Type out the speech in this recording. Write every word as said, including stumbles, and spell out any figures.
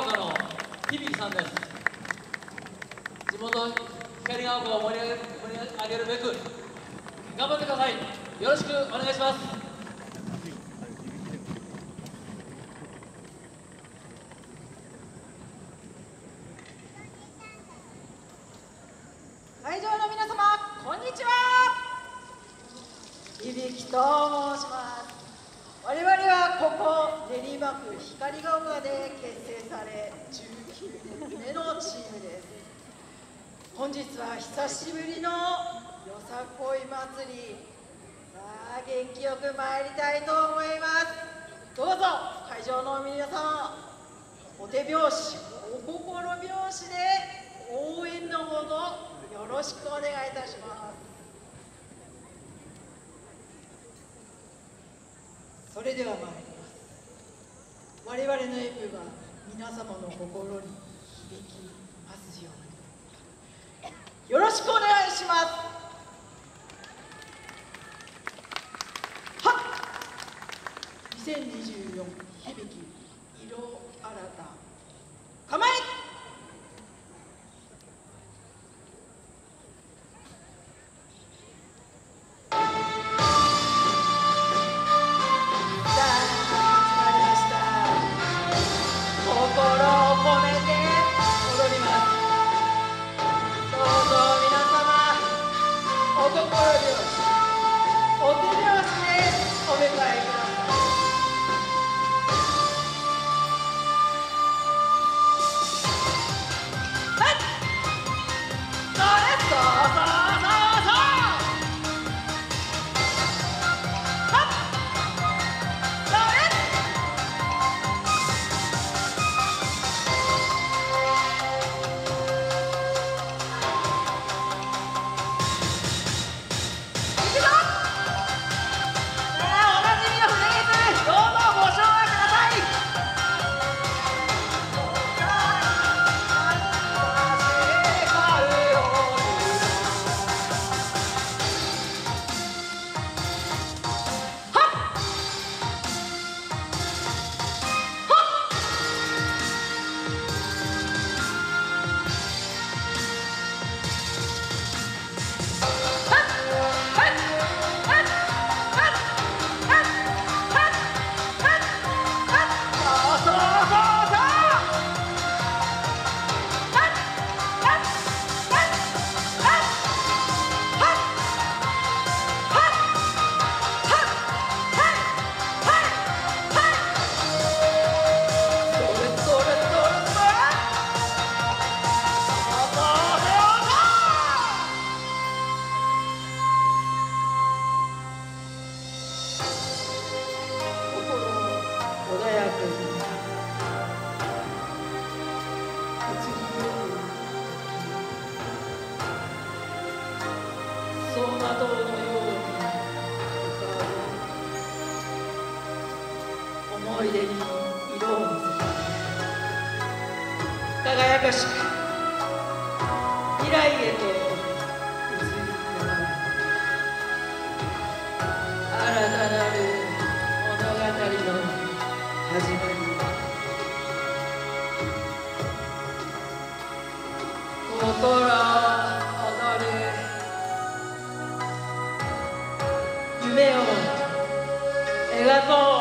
丘の響さんです。地元光が丘を盛り上げ、盛り上げるべく頑張ってください。よろしくお願いします。 会場の皆様、こんにちは。響と申します。我々はここ練馬区光が丘で結成されじゅうきゅうねんめのチームです。本日は久しぶりのよさこい祭り、さあ元気よく参りたいと思います。どうぞ会場の皆様、お手拍子お心拍子で応援のほどよろしくお願いいたします。それでは参ります。我々の演舞が皆様の心に響きますようによろしくお願いします。はっ、にせんにじゅうよん響き色新た、構え。思い出に色を乗せて輝かしく未来へと移り変わる新たなる物語の始まり。心躍る夢を描こう。